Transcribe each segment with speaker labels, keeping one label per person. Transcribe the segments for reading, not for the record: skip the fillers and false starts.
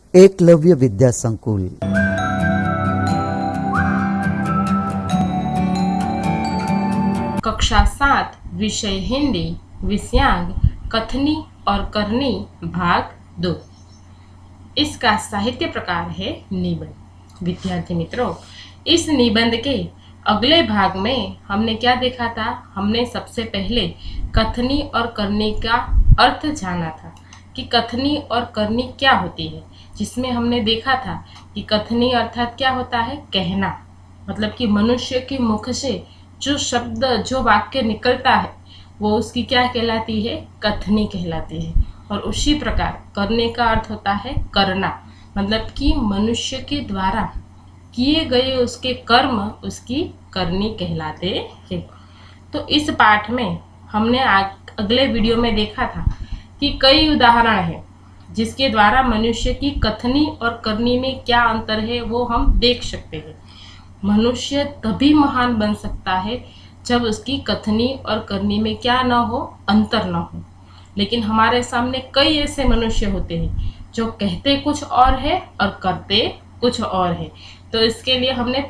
Speaker 1: एकलव्य विद्या संकुल।
Speaker 2: कक्षा 7 विषय हिंदी, विषयांक कथनी और करनी भाग 2। इसका साहित्य प्रकार है निबंध। विद्यार्थी मित्रों, इस निबंध के अगले भाग में हमने क्या देखा था? हमने सबसे पहले कथनी और करनी का अर्थ जाना था कि कथनी और करनी क्या होती है, जिसमें हमने देखा था कि कथनी अर्थात क्या होता है? कहना, मतलब कि मनुष्य के मुख से जो शब्द, जो वाक्य निकलता है वो उसकी क्या कहलाती है? कथनी कहलाती है। और उसी प्रकार करने का अर्थ होता है करना, मतलब कि मनुष्य के द्वारा किए गए उसके कर्म उसकी करनी कहलाते हैं। तो इस पाठ में हमने अगले वीडियो में देखा था कि कई उदाहरण हैं जिसके द्वारा मनुष्य की कथनी और करनी में क्या अंतर है वो हम देख सकते हैं। मनुष्य तभी महान बन सकता है जब उसकी कथनी और करनी में क्या न हो? अंतर न हो। लेकिन हमारे सामने कई ऐसे मनुष्य होते हैं जो कहते कुछ और है और करते कुछ और है। तो इसके लिए हमने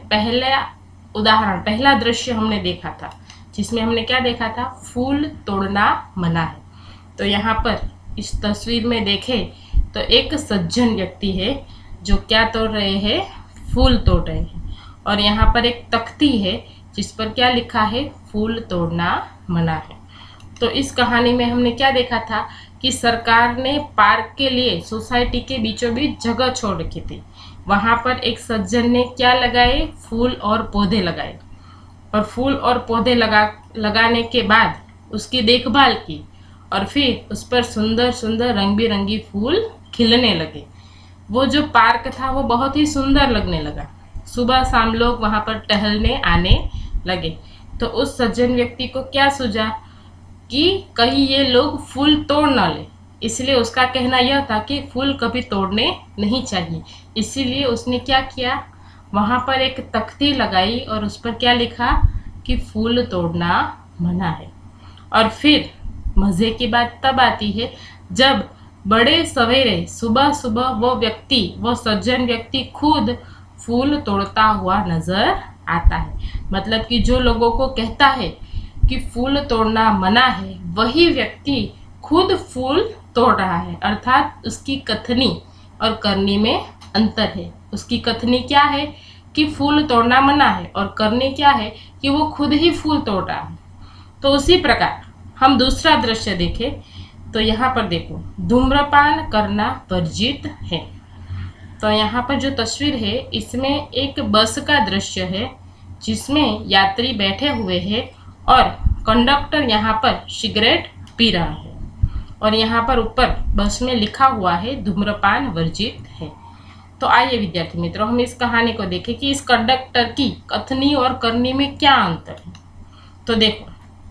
Speaker 2: पहला दृश्य हमने देखा था, जिसमें हमने क्या देखा था? फूल तोड़ना मना है। तो यहाँ पर इस तस्वीर में देखें तो एक सज्जन व्यक्ति है जो क्या तोड़ रहे हैं? फूल तोड़ रहे हैं। और यहाँ पर एक तख्ती है जिस पर क्या लिखा है? फूल तोड़ना मना है। तो इस कहानी में हमने क्या देखा था कि सरकार ने पार्क के लिए सोसाइटी के बीचों बीच जगह छोड़ रखी थी। वहां पर एक सज्जन ने क्या लगाए? फूल और पौधे लगाए। और फूल और पौधे लगाने के बाद उसकी देखभाल की और फिर उस पर सुंदर सुंदर रंग बिरंगी फूल खिलने लगे। वो जो पार्क था वो बहुत ही सुंदर लगने लगा। सुबह शाम लोग वहां पर टहलने आने लगे। तो उस सज्जन व्यक्ति को क्या सूझा कि कहीं ये लोग फूल तोड़ ना ले, इसलिए उसका कहना यह था कि फूल कभी तोड़ने नहीं चाहिए। इसीलिए उसने क्या किया? वहां पर एक तख्ती लगाई और उस पर क्या लिखा कि फूल तोड़ना मना है। और फिर मजे की बात तब आती है जब बड़े सवेरे सुबह सुबह वो सज्जन व्यक्ति खुद फूल तोड़ता हुआ नजर आता है। मतलब कि जो लोगों को कहता है कि फूल तोड़ना मना है, वही व्यक्ति खुद फूल तोड़ रहा है। अर्थात उसकी कथनी और करनी में अंतर है। उसकी कथनी क्या है कि फूल तोड़ना मना है, और करनी क्या है कि वो खुद ही फूल तोड़ रहा है। तो उसी प्रकार हम दूसरा दृश्य देखें तो यहाँ पर देखो, धूम्रपान करना वर्जित है। तो यहाँ पर जो तस्वीर है इसमें एक बस का दृश्य है जिसमें यात्री बैठे हुए हैं और कंडक्टर यहाँ पर सिगरेट पी रहा है। और यहाँ पर ऊपर बस में लिखा हुआ है धूम्रपान वर्जित है। तो आइए विद्यार्थी मित्रों, हम इस कहानी को देखें कि इस कंडक्टर की कथनी और करनी में क्या अंतर है। तो देखो,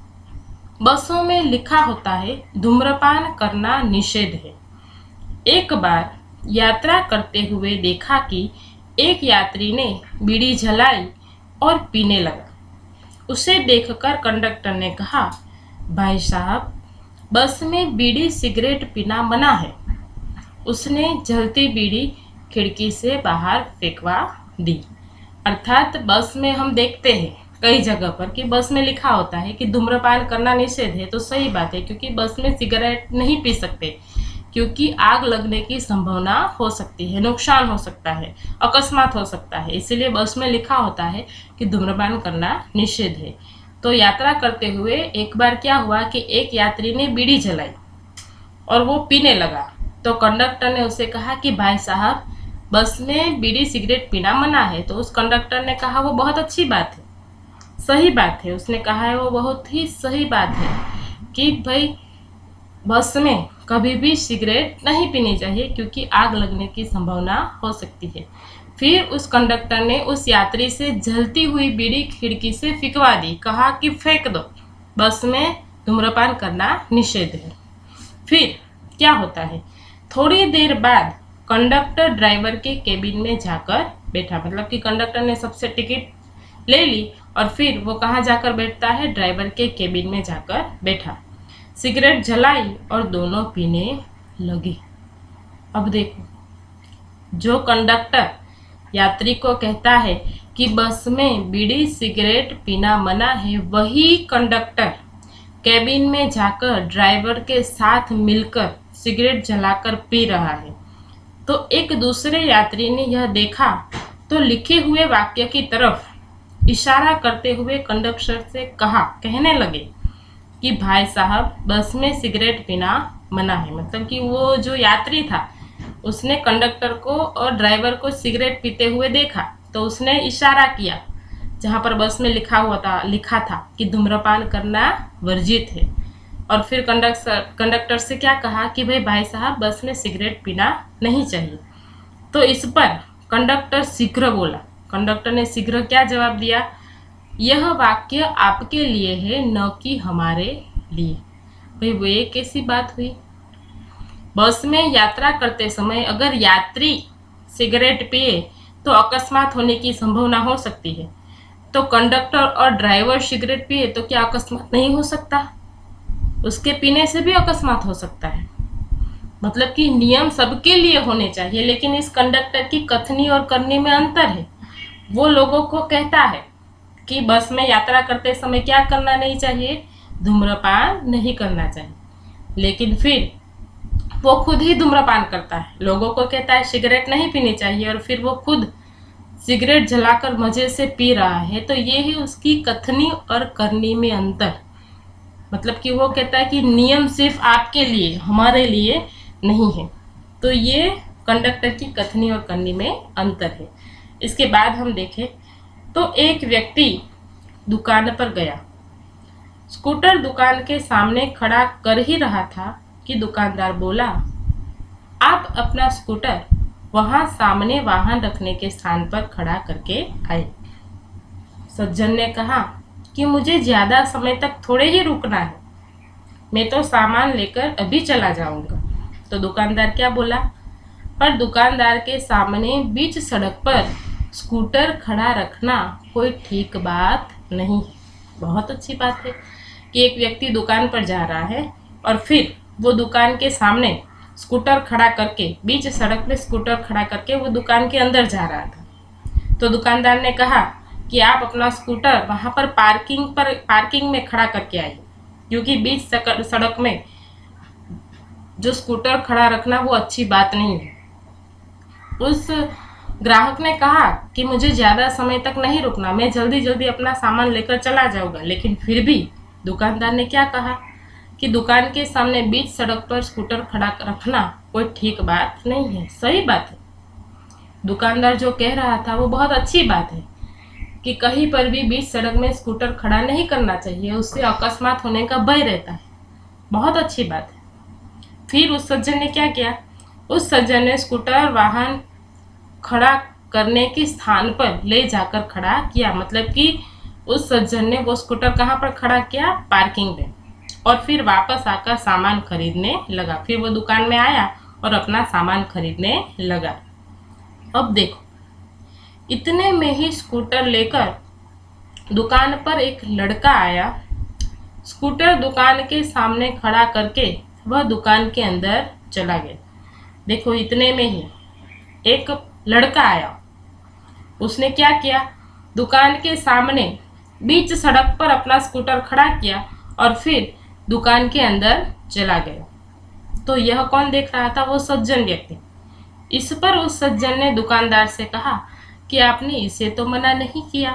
Speaker 2: बसों में लिखा होता है धूम्रपान करना निषेध है। एक बार यात्रा करते हुए देखा कि एक यात्री ने बीड़ी जलाई और पीने लगा। उसे देखकर कंडक्टर ने कहा, भाई साहब, बस में बीड़ी सिगरेट पीना मना है। उसने जलती बीड़ी खिड़की से बाहर फेंकवा दी। अर्थात बस में हम देखते हैं कई जगह पर कि बस में लिखा होता है कि धूम्रपान करना निषेध है। तो सही बात है, क्योंकि बस में सिगरेट नहीं पी सकते, क्योंकि आग लगने की संभावना हो सकती है, नुकसान हो सकता है, अकस्मात हो सकता है। इसीलिए बस में लिखा होता है कि धूम्रपान करना निषेध है। तो यात्रा करते हुए एक बार क्या हुआ कि एक यात्री ने बीड़ी जलाई और वो पीने लगा। तो कंडक्टर ने उसे कहा कि भाई साहब, बस में बीड़ी सिगरेट पीना मना है। तो उस कंडक्टर ने कहा, वो बहुत अच्छी बात है, सही बात है। उसने कहा है वो बहुत ही सही बात है कि भाई बस में कभी भी सिगरेट नहीं पीनी चाहिए, क्योंकि आग लगने की संभावना हो सकती है। फिर उस कंडक्टर ने उस यात्री से जलती हुई बीड़ी खिड़की से फेंकवा दी। कहा कि फेंक दो, बस में धूम्रपान करना निषेध है। फिर क्या होता है, थोड़ी देर बाद कंडक्टर ड्राइवर के केबिन में जाकर बैठा। मतलब कि कंडक्टर ने सबसे टिकट ले ली और फिर वो कहाँ जाकर बैठता है? ड्राइवर के केबिन में जाकर बैठा। सिगरेट जलाई और दोनों पीने लगे। अब देखो, जो कंडक्टर यात्री को कहता है कि बस में बीड़ी सिगरेट पीना मना है, वही कंडक्टर कैबिन में जाकर ड्राइवर के साथ मिलकर सिगरेट जलाकर पी रहा है। तो एक दूसरे यात्री ने यह देखा तो लिखे हुए वाक्य की तरफ इशारा करते हुए कंडक्टर से कहने लगे कि भाई साहब, बस में सिगरेट पीना मना है। मतलब कि वो जो यात्री था उसने कंडक्टर को और ड्राइवर को सिगरेट पीते हुए देखा, तो उसने इशारा किया जहाँ पर बस में लिखा था कि धूम्रपान करना वर्जित है। और फिर कंडक्टर से क्या कहा कि भाई साहब, बस में सिगरेट पीना नहीं चाहिए। तो इस पर कंडक्टर शीघ्र बोला। कंडक्टर ने शीघ्र क्या जवाब दिया? यह वाक्य आपके लिए है, न कि हमारे लिए। भाई वो ये कैसी बात हुई? बस में यात्रा करते समय अगर यात्री सिगरेट पिए तो अकस्मात होने की संभावना हो सकती है, तो कंडक्टर और ड्राइवर सिगरेट पिए तो क्या अकस्मात नहीं हो सकता? उसके पीने से भी अकस्मात हो सकता है। मतलब कि नियम सबके लिए होने चाहिए, लेकिन इस कंडक्टर की कथनी और करनी में अंतर है। वो लोगों को कहता है कि बस में यात्रा करते समय क्या करना नहीं चाहिए? धूम्रपान नहीं करना चाहिए, लेकिन फिर वो खुद ही धूम्रपान करता है। लोगों को कहता है सिगरेट नहीं पीनी चाहिए और फिर वो खुद सिगरेट जलाकर मजे से पी रहा है। तो ये है उसकी कथनी और करनी में अंतर। मतलब कि वो कहता है कि नियम सिर्फ आपके लिए, हमारे लिए नहीं है। तो ये कंडक्टर की कथनी और करनी में अंतर है। इसके बाद हम देखें तो एक व्यक्ति दुकान पर गया। स्कूटर दुकान के सामने खड़ा कर ही रहा था कि दुकानदार बोला, आप अपना स्कूटर वहां सामने वाहन रखने के स्थान पर खड़ा करके आए। सज्जन ने कहा कि मुझे ज्यादा समय तक थोड़े ही रुकना है, मैं तो सामान लेकर अभी चला जाऊंगा। तो दुकानदार क्या बोला? पर दुकानदार के सामने बीच सड़क पर स्कूटर खड़ा रखना कोई ठीक बात नहीं है। बहुत अच्छी बात है कि एक व्यक्ति दुकान पर जा रहा है और फिर वो दुकान के सामने स्कूटर खड़ा करके, बीच सड़क पे स्कूटर खड़ा करके वो दुकान के अंदर जा रहा था। तो दुकानदार ने कहा कि आप अपना स्कूटर वहां पर पार्किंग में खड़ा करके आइए, क्योंकि बीच सड़क में जो स्कूटर खड़ा रखना वो अच्छी बात नहीं है। उस ग्राहक ने कहा कि मुझे ज़्यादा समय तक नहीं रुकना, मैं जल्दी जल्दी अपना सामान लेकर चला जाऊंगा। लेकिन फिर भी दुकानदार ने क्या कहा कि दुकान के सामने बीच सड़क पर स्कूटर खड़ा रखना कोई ठीक बात नहीं है। सही बात है, दुकानदार जो कह रहा था वो बहुत अच्छी बात है कि कहीं पर भी बीच सड़क में स्कूटर खड़ा नहीं करना चाहिए, उससे अकस्मात होने का भय रहता है। बहुत अच्छी बात है। फिर उस सज्जन ने क्या किया? उस सज्जन ने स्कूटर वाहन खड़ा करने के स्थान पर ले जाकर खड़ा किया। मतलब कि उस सज्जन ने वो स्कूटर कहाँ पर खड़ा किया? पार्किंग में। और फिर वापस आकर सामान खरीदने लगा। फिर वो दुकान में आया और अपना सामान खरीदने लगा। अब देखो, इतने में ही स्कूटर लेकर दुकान पर एक लड़का आया। स्कूटर दुकान के सामने खड़ा करके वह दुकान के अंदर चला गया। देखो, इतने में ही एक लड़का आया। उसने क्या किया? दुकान के सामने बीच सड़क पर अपना स्कूटर खड़ा किया और फिर दुकान के अंदर चला गया। तो यह कौन देख रहा था? वो सज्जन व्यक्ति। इस पर उस सज्जन ने दुकानदार से कहा कि आपने इसे तो मना नहीं किया,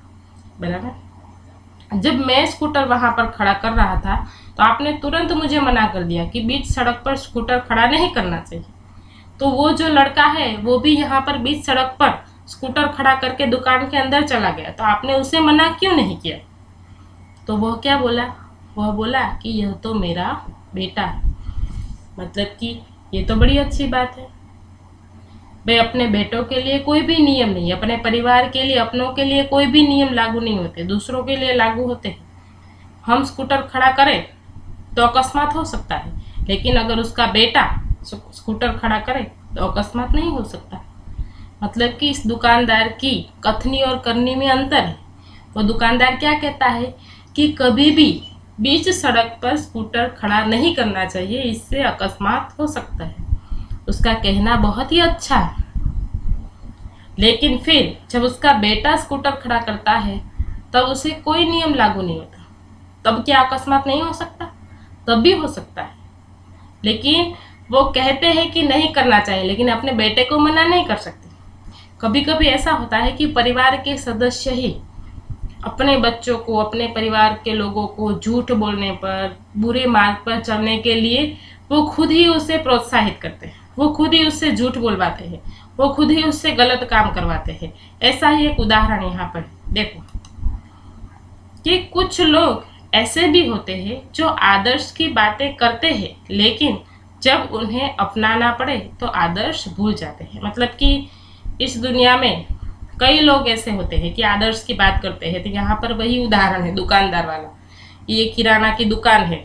Speaker 2: बराबर। जब मैं स्कूटर वहां पर खड़ा कर रहा था तो आपने तुरंत मुझे मना कर दिया कि बीच सड़क पर स्कूटर खड़ा नहीं करना चाहिए। तो वो जो लड़का है वो भी यहाँ पर बीच सड़क पर स्कूटर खड़ा करके दुकान के अंदर चला गया, तो आपने उसे मना क्यों नहीं किया? तो वह क्या बोला? वह बोला कि यह तो मेरा बेटा है। मतलब कि ये तो बड़ी अच्छी बात है। भाई, अपने बेटों के लिए कोई भी नियम नहीं, अपने परिवार के लिए, अपनों के लिए कोई भी नियम लागू नहीं होते, दूसरों के लिए लागू होते हैं। हम स्कूटर खड़ा करें तो अकस्मात हो सकता है, लेकिन अगर उसका बेटा स्कूटर खड़ा करे तो अकस्मात नहीं हो सकता। मतलब कि इस दुकानदार की कथनी और करनी में अंतर है। वो दुकानदार क्या कहता है कि कभी भी बीच सड़क पर स्कूटर खड़ा नहीं करना चाहिए, इससे अकस्मात हो सकता है। उसका कहना बहुत ही अच्छा है। लेकिन फिर जब उसका बेटा स्कूटर खड़ा करता है तब उसे कोई नियम लागू नहीं होता। तब क्या अकस्मात नहीं हो सकता? तब भी हो सकता है, लेकिन वो कहते हैं कि नहीं करना चाहिए, लेकिन अपने बेटे को मना नहीं कर सकते। कभी कभी ऐसा होता है कि परिवार के सदस्य ही अपने बच्चों को, अपने परिवार के लोगों को झूठ बोलने पर, बुरे मार्ग पर चलने के लिए वो खुद ही उसे प्रोत्साहित करते हैं, वो खुद ही उससे झूठ बोलवाते हैं, वो खुद ही उससे गलत काम करवाते हैं। ऐसा ही एक उदाहरण यहाँ पर देखो कि कुछ लोग ऐसे भी होते हैं जो आदर्श की बातें करते हैं, लेकिन जब उन्हें अपनाना पड़े तो आदर्श भूल जाते हैं। मतलब कि इस दुनिया में कई लोग ऐसे होते हैं कि आदर्श की बात करते हैं। तो यहाँ पर वही उदाहरण है दुकानदार वाला। ये किराना की दुकान है,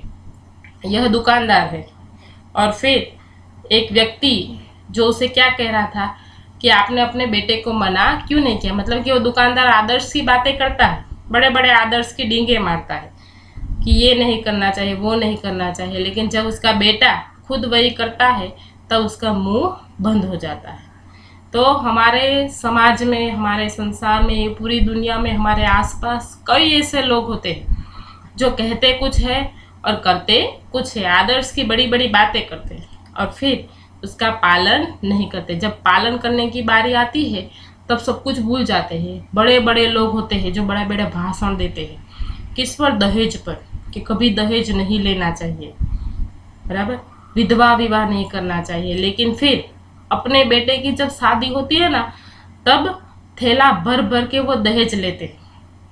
Speaker 2: यह दुकानदार है, और फिर एक व्यक्ति जो उसे क्या कह रहा था कि आपने अपने बेटे को मना क्यों नहीं किया। मतलब कि वो दुकानदार आदर्श की बातें करता है, बड़े बड़े आदर्श की डींगे मारता है कि ये नहीं करना चाहिए, वो नहीं करना चाहिए, लेकिन जब उसका बेटा खुद वही करता है तब उसका मुंह बंद हो जाता है। तो हमारे समाज में, हमारे संसार में, पूरी दुनिया में हमारे आसपास कई ऐसे लोग होते हैं जो कहते कुछ है और करते कुछ है। आदर्श की बड़ी बड़ी बातें करते हैं और फिर उसका पालन नहीं करते। जब पालन करने की बारी आती है तब सब कुछ भूल जाते हैं। बड़े बड़े लोग होते हैं जो बड़े बड़े भाषण देते हैं, किस पर? दहेज पर, कि कभी दहेज नहीं लेना चाहिए, बराबर, विधवा विवाह नहीं करना चाहिए। लेकिन फिर अपने बेटे की जब शादी होती है ना, तब थैला भर भर के वो दहेज लेते हैं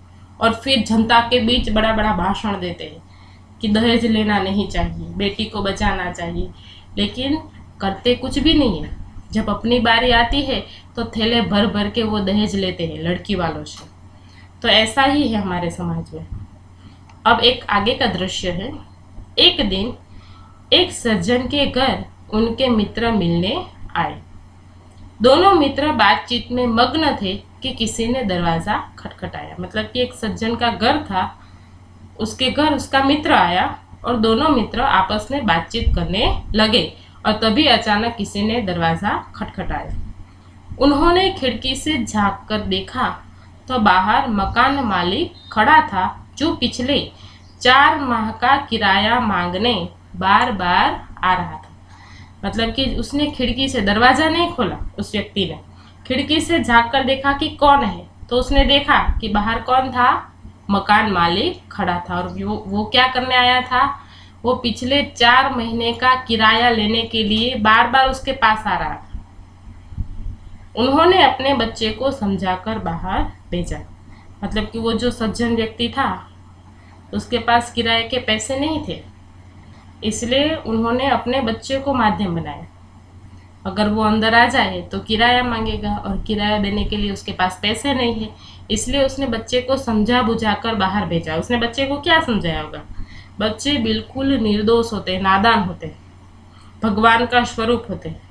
Speaker 2: और फिर जनता के बीच बड़ा बड़ा भाषण देते हैं कि दहेज लेना नहीं चाहिए, बेटी को बचाना चाहिए, लेकिन करते कुछ भी नहीं है। जब अपनी बारी आती है तो थैले भर भर के वो दहेज लेते हैं लड़की वालों से। तो ऐसा ही है हमारे समाज में। अब एक आगे का दृश्य है। एक दिन एक सज्जन के घर उनके मित्र मिलने आए। दोनों मित्र बातचीत में मग्न थे कि किसी ने दरवाजा खटखटाया। मतलब कि एक सज्जन का घर था, उसके घर उसका मित्र आया और दोनों मित्र आपस में बातचीत करने लगे और तभी अचानक किसी ने दरवाजा खटखटाया। उन्होंने खिड़की से झांक कर देखा तो बाहर मकान मालिक खड़ा था, जो पिछले 4 माह का किराया मांगने बार बार आ रहा था। मतलब कि उसने खिड़की से, दरवाजा नहीं खोला, उस व्यक्ति ने खिड़की से झांक कर देखा कि कौन है। तो उसने देखा कि बाहर कौन था? मकान मालिक खड़ा था। और वो क्या करने आया था? वो पिछले 4 महीने का किराया लेने के लिए बार बार उसके पास आ रहा था। उन्होंने अपने बच्चे को समझाकर बाहर भेजा। मतलब कि वो जो सज्जन व्यक्ति था उसके पास किराए के पैसे नहीं थे, इसलिए उन्होंने अपने बच्चे को माध्यम बनाया। अगर वो अंदर आ जाए तो किराया मांगेगा और किराया देने के लिए उसके पास पैसे नहीं है, इसलिए उसने बच्चे को समझा बुझाकर बाहर भेजा। उसने बच्चे को क्या समझाया होगा? बच्चे बिल्कुल निर्दोष होते हैं, नादान होते हैं, भगवान का स्वरूप होते हैं।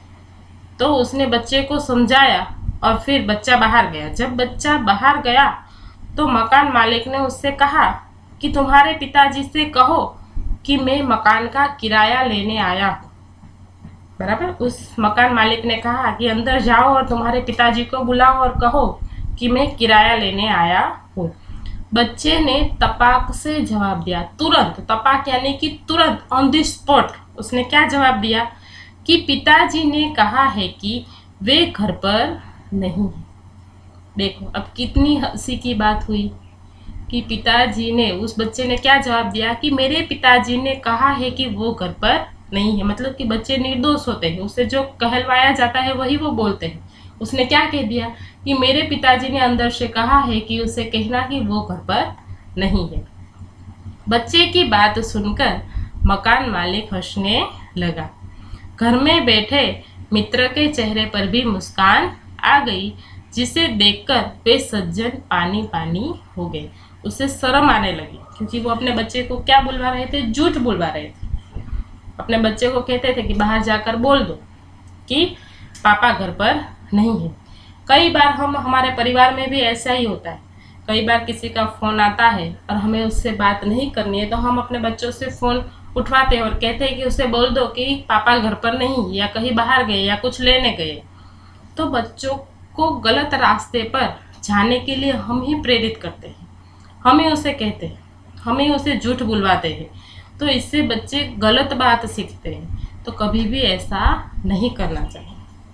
Speaker 2: तो उसने बच्चे को समझाया और फिर बच्चा बाहर गया। जब बच्चा बाहर गया तो मकान मालिक ने उससे कहा कि तुम्हारे पिताजी से कहो कि मैं मकान का किराया लेने आया हूँ। बराबर, उस मकान मालिक ने कहा कि अंदर जाओ और तुम्हारे पिताजी को बुलाओ और कहो कि मैं किराया लेने आया हूँ। बच्चे ने तपाक से जवाब दिया, तुरंत। तपाक यानी कि तुरंत, ऑन द स्पॉट। उसने क्या जवाब दिया कि पिताजी ने कहा है कि वे घर पर नहीं है। देखो अब कितनी हंसी की बात हुई कि पिताजी ने, उस बच्चे ने क्या जवाब दिया कि मेरे पिताजी ने कहा है कि वो घर पर नहीं है। मतलब कि बच्चे निर्दोष होते हैं, उसे जो कहलवाया जाता है वही वो बोलते हैं। उसने क्या कह दिया कि मेरे पिताजी ने अंदर से कहा है कि उसे कहना कि वो घर पर नहीं है। बच्चे की बात सुनकर मकान मालिक हंसने लगा। घर में बैठे मित्र के चेहरे पर भी मुस्कान आ गई, जिसे देखकर वे सज्जन पानी पानी हो गए। उसे शर्म आने लगी क्योंकि वो अपने बच्चे को क्या बुलवा रहे थे? झूठ बुलवा रहे थे। अपने बच्चे को कहते थे कि बाहर जाकर बोल दो कि पापा घर पर नहीं है। कई बार हमारे परिवार में भी ऐसा ही होता है। कई बार किसी का फ़ोन आता है और हमें उससे बात नहीं करनी है तो हम अपने बच्चों से फ़ोन उठवाते हैं और कहते हैं कि उसे बोल दो कि पापा घर पर नहीं, या कहीं बाहर गए या कुछ लेने गए। तो बच्चों को गलत रास्ते पर जाने के लिए हम ही प्रेरित करते हैं, हम ही उसे कहते हैं, हम ही उसे झूठ बुलवाते हैं, तो इससे बच्चे गलत बात सीखते हैं। तो कभी भी ऐसा नहीं करना चाहिए।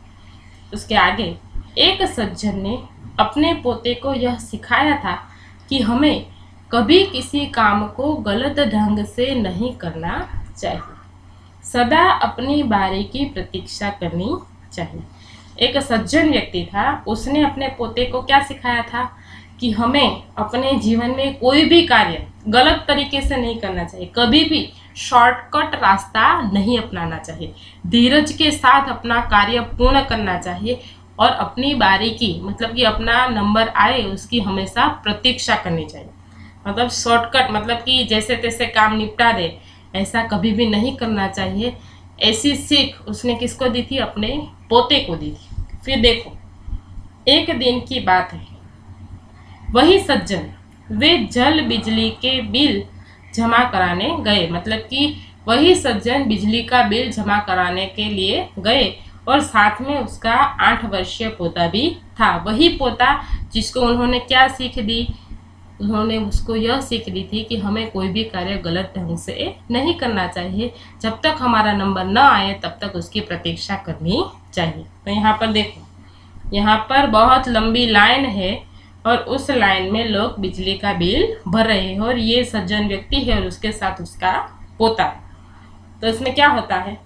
Speaker 2: उसके आगे, एक सज्जन ने अपने पोते को यह सिखाया था कि हमें कभी किसी काम को गलत ढंग से नहीं करना चाहिए, सदा अपनी बारी की प्रतीक्षा करनी चाहिए। एक सज्जन व्यक्ति था, उसने अपने पोते को क्या सिखाया था कि हमें अपने जीवन में कोई भी कार्य गलत तरीके से नहीं करना चाहिए, कभी भी शॉर्टकट रास्ता नहीं अपनाना चाहिए, धीरज के साथ अपना कार्य पूर्ण करना चाहिए और अपनी बारी की, मतलब कि अपना नंबर आए उसकी हमेशा प्रतीक्षा करनी चाहिए। मतलब शॉर्टकट, मतलब कि जैसे तैसे काम निपटा दे, ऐसा कभी भी नहीं करना चाहिए। ऐसी सीख उसने किसको दी थी? अपने पोते को दी थी। फिर देखो, एक दिन की बात है, वही सज्जन वे जल बिजली के बिल जमा कराने गए। मतलब कि वही सज्जन बिजली का बिल जमा कराने के लिए गए और साथ में उसका 8 वर्षीय पोता भी था। वही पोता जिसको उन्होंने क्या सीख दी? उन्होंने उसको यह सीख दी थी कि हमें कोई भी कार्य गलत ढंग से नहीं करना चाहिए, जब तक हमारा नंबर न आए तब तक उसकी प्रतीक्षा करनी चाहिए। तो यहाँ पर देखो, यहाँ पर बहुत लंबी लाइन है और उस लाइन में लोग बिजली का बिल भर रहे हैं और ये सज्जन व्यक्ति है और उसके साथ उसका पोता है। तो इसमें क्या होता है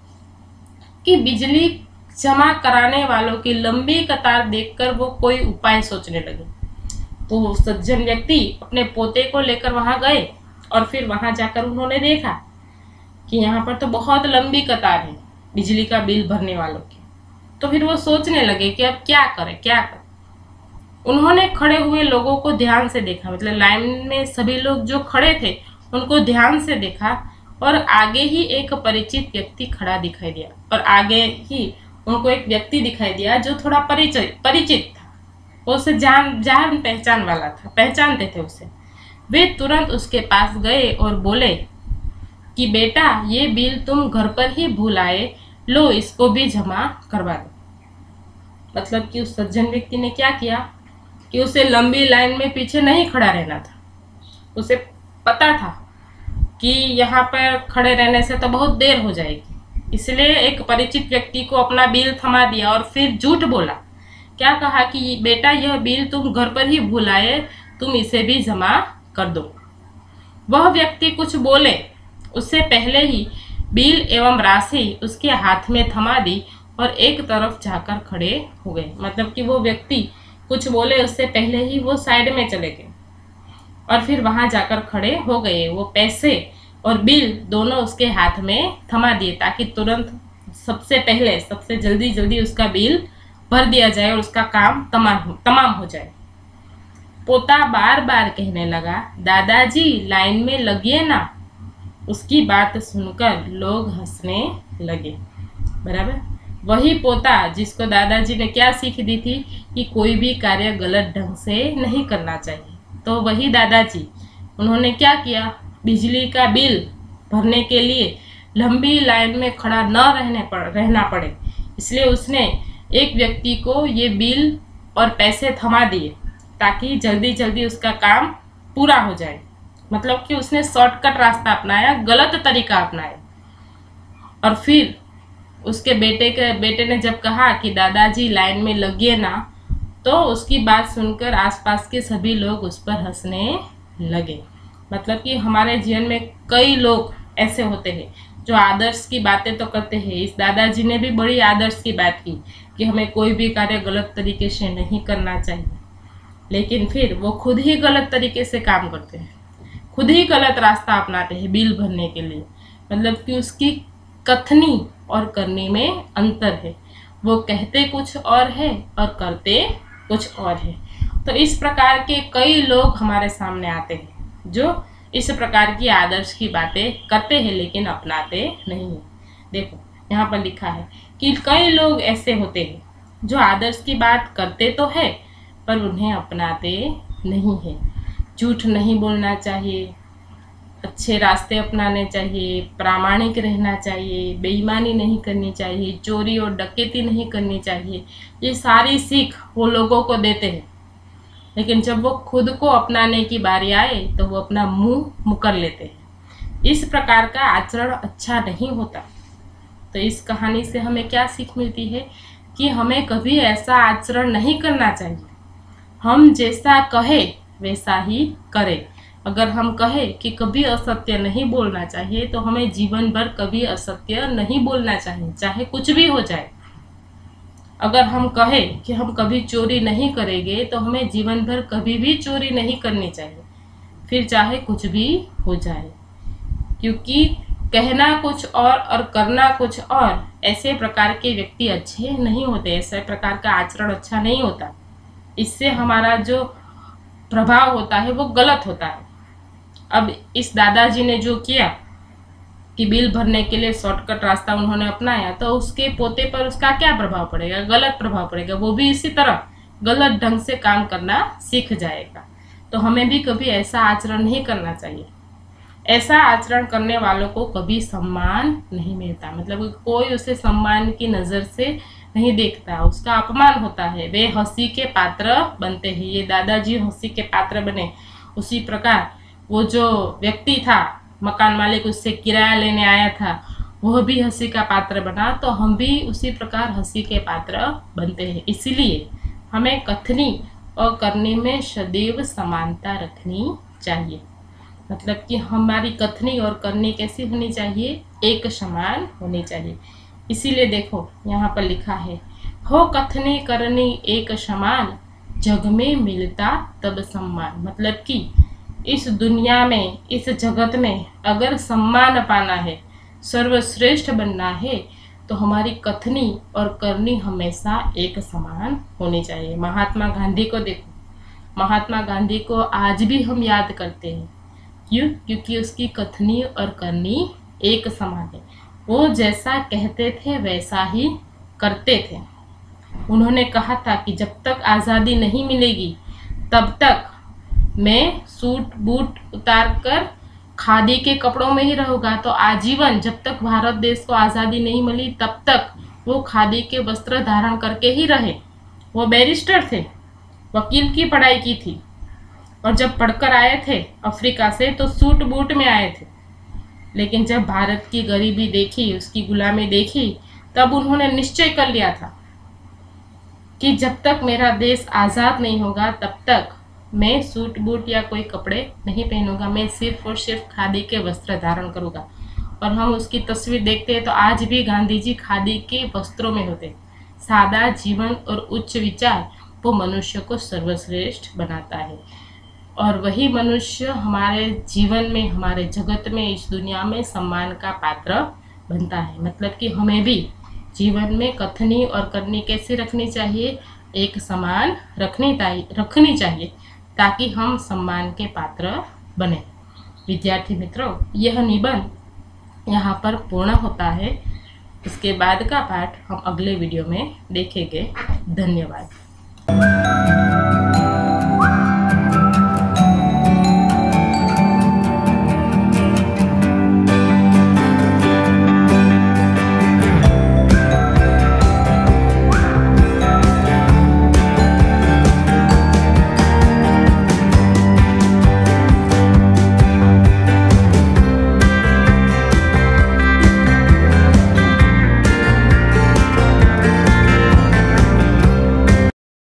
Speaker 2: कि बिजली जमा कराने वालों की लंबी कतार देखकर वो कोई उपाय सोचने लगे। तो सज्जन व्यक्ति अपने पोते को लेकर वहां गए और फिर वहां जाकर उन्होंने देखा कि यहाँ पर तो बहुत लंबी कतार है बिजली का बिल भरने वालों की। तो फिर वो सोचने लगे कि अब क्या करें। उन्होंने खड़े हुए लोगों को ध्यान से देखा, मतलब लाइन में सभी लोग जो खड़े थे उनको ध्यान से देखा और आगे ही एक परिचित व्यक्ति खड़ा दिखाई दिया और आगे ही उनको एक व्यक्ति दिखाई दिया जो थोड़ा परिचित था, वो उसे जान पहचान वाला था, पहचानते थे उसे। वे तुरंत उसके पास गए और बोले कि बेटा, ये बिल तुम घर पर ही भूल आए, लो इसको भी जमा करवा दो। मतलब कि उस सज्जन व्यक्ति ने क्या किया कि उसे लंबी लाइन में पीछे नहीं खड़ा रहना था। उसे पता था कि यहाँ पर खड़े रहने से तो बहुत देर हो जाएगी, इसलिए एक परिचित व्यक्ति को अपना बिल थमा दिया और फिर झूठ बोला। क्या कहा कि बेटा, यह बिल तुम घर पर ही भूल आए, तुम इसे भी जमा कर दो। वह व्यक्ति कुछ बोले उससे पहले ही बिल एवं राशि उसके हाथ में थमा दी और एक तरफ जाकर खड़े हो गए। मतलब कि वो व्यक्ति कुछ बोले उससे पहले ही वो साइड में चले गए और फिर वहां जाकर खड़े हो गए। वो पैसे और बिल दोनों उसके हाथ में थमा दिए ताकि तुरंत सबसे जल्दी उसका बिल भर दिया जाए और उसका काम तमाम हो जाए। पोता बार बार कहने लगा, दादाजी लाइन में लगिए ना। उसकी बात सुनकर लोग हंसने लगे। बराबर, वही पोता जिसको दादाजी ने क्या सीख दी थी कि कोई भी कार्य गलत ढंग से नहीं करना चाहिए, तो वही दादाजी, उन्होंने क्या किया, बिजली का बिल भरने के लिए लंबी लाइन में खड़ा न रहना पड़े, इसलिए उसने एक व्यक्ति को ये बिल और पैसे थमा दिए ताकि जल्दी जल्दी उसका काम पूरा हो जाए। मतलब कि उसने शॉर्टकट रास्ता अपनाया, गलत तरीका अपनाया। और फिर उसके बेटे ने जब कहा कि दादाजी लाइन में लगिए ना, तो उसकी बात सुनकर आसपास के सभी लोग उस पर हंसने लगे। मतलब कि हमारे जीवन में कई लोग ऐसे होते हैं जो आदर्श की बातें तो करते हैं। इस दादाजी ने भी बड़ी आदर्श की बात की कि हमें कोई भी कार्य गलत तरीके से नहीं करना चाहिए, लेकिन फिर वो खुद ही गलत तरीके से काम करते हैं, खुद ही गलत रास्ता अपनाते हैं बिल भरने के लिए। मतलब कि उसकी कथनी और करने में अंतर है। वो कहते कुछ और है और करते कुछ और है। तो इस प्रकार के कई लोग हमारे सामने आते हैं जो इस प्रकार की आदर्श की बातें करते हैं लेकिन अपनाते नहीं हैं। देखो यहाँ पर लिखा है कि कई लोग ऐसे होते हैं जो आदर्श की बात करते तो है पर उन्हें अपनाते नहीं है। झूठ नहीं बोलना चाहिए, अच्छे रास्ते अपनाने चाहिए, प्रामाणिक रहना चाहिए, बेईमानी नहीं करनी चाहिए, चोरी और डकैती नहीं करनी चाहिए। ये सारी सीख वो लोगों को देते हैं, लेकिन जब वो खुद को अपनाने की बारी आए तो वो अपना मुंह मुकर लेते हैं। इस प्रकार का आचरण अच्छा नहीं होता। तो इस कहानी से हमें क्या सीख मिलती है कि हमें कभी ऐसा आचरण नहीं करना चाहिए। हम जैसा कहे वैसा ही करें। अगर हम कहें कि कभी असत्य नहीं बोलना चाहिए तो हमें जीवन भर कभी असत्य नहीं बोलना चाहिए, चाहे कुछ भी हो जाए। अगर हम कहें कि हम कभी चोरी नहीं करेंगे तो हमें जीवन भर कभी भी चोरी नहीं करनी चाहिए, फिर चाहे कुछ भी हो जाए। क्योंकि कहना कुछ और करना कुछ और, ऐसे प्रकार के व्यक्ति अच्छे नहीं होते, ऐसे प्रकार का आचरण अच्छा नहीं होता। इससे हमारा जो प्रभाव होता है वो गलत होता है। अब इस दादाजी ने जो किया कि बिल भरने के लिए शॉर्टकट रास्ता उन्होंने अपनाया, तो उसके पोते पर उसका क्या प्रभाव पड़ेगा? गलत प्रभाव पड़ेगा। वो भी इसी तरह गलत ढंग से काम करना सीख जाएगा। तो हमें भी कभी ऐसा आचरण नहीं करना चाहिए। ऐसा आचरण करने वालों को कभी सम्मान नहीं मिलता, मतलब कोई उसे सम्मान की नज़र से नहीं देखता, उसका अपमान होता है। वे हंसी के पात्र बनते हैं। ये दादाजी हंसी के पात्र बने, उसी प्रकार वो जो व्यक्ति था, मकान मालिक उससे किराया लेने आया था, वह भी हंसी का पात्र बना। तो हम भी उसी प्रकार हंसी के पात्र बनते हैं। इसलिए हमें कथनी और करनी में सदैव समानता रखनी चाहिए। मतलब कि हमारी कथनी और करनी कैसी होनी चाहिए? एक समान होनी चाहिए। इसीलिए देखो यहाँ पर लिखा है, हो कथनी करनी एक समान, जग में मिलता तब सम्मान। मतलब कि इस दुनिया में, इस जगत में अगर सम्मान पाना है, सर्वश्रेष्ठ बनना है, तो हमारी कथनी और करनी हमेशा एक समान होनी चाहिए। महात्मा गांधी को देखो, महात्मा गांधी को आज भी हम याद करते हैं। क्यों? क्योंकि उसकी कथनी और करनी एक समान है। वो जैसा कहते थे वैसा ही करते थे। उन्होंने कहा था कि जब तक आज़ादी नहीं मिलेगी तब तक मैं सूट बूट उतार कर खादी के कपड़ों में ही रहूँगा। तो आजीवन, जब तक भारत देश को आज़ादी नहीं मिली तब तक वो खादी के वस्त्र धारण करके ही रहे। वो बैरिस्टर थे, वकील की पढ़ाई की थी, और जब पढ़कर आए थे अफ्रीका से तो सूट बूट में आए थे। लेकिन जब भारत की गरीबी देखी, उसकी गुलामी देखी, तब उन्होंने निश्चय कर लिया था कि जब तक मेरा देश आज़ाद नहीं होगा तब तक मैं सूट बूट या कोई कपड़े नहीं पहनूंगा, मैं सिर्फ और सिर्फ खादी के वस्त्र धारण करूंगा। और हम उसकी तस्वीर देखते हैं तो आज भी गांधी जी खादी के वस्त्रों में होते। सादा जीवन और उच्च विचार वो मनुष्य को सर्वश्रेष्ठ बनाता है, और वही मनुष्य हमारे जीवन में, हमारे जगत में, इस दुनिया में सम्मान का पात्र बनता है। मतलब कि हमें भी जीवन में कथनी और करनी कैसे रखनी चाहिए? एक समान रखनी चाहिए, ताकि हम सम्मान के पात्र बने। विद्यार्थी मित्रों, यह निबंध यहाँ पर पूर्ण होता है। इसके बाद का पाठ हम अगले वीडियो में देखेंगे। धन्यवाद।